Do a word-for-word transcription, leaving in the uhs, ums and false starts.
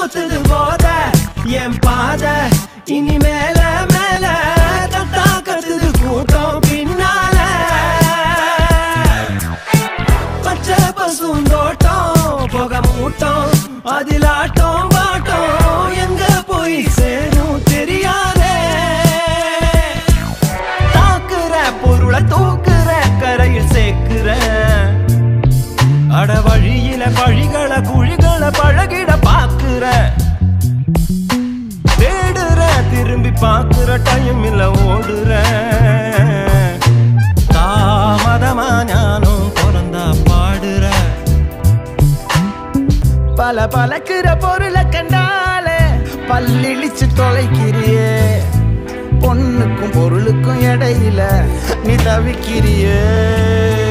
ஊத்துது போத என் பாத இனி மேல மேல கத்தா கத்துது கூட்டம் பின்னால பச்சை பசுந்தோட்டம் புகை மூட்டம் அதிலாட்டம் பாட்டம் எங்க போய் சேரும் தெரியாதே தாக்குற பொருளை தூக்குற கரையில் சேர்க்கிற அட வழியில வழிகளை குழிகளை பழகிட பாக்குற தேடுற திரும்பி பாக்குற டைம் இல்ல ஓடுற தாமதமா ஞானம் பிறந்தா பாடுற பல பழக்கிற பொருளை கண்டாலே பல்லிழிச்சு தொலைக்கிறியே பொண்ணுக்கும் பொருளுக்கும் இடையில நீ தவிக்கிறியே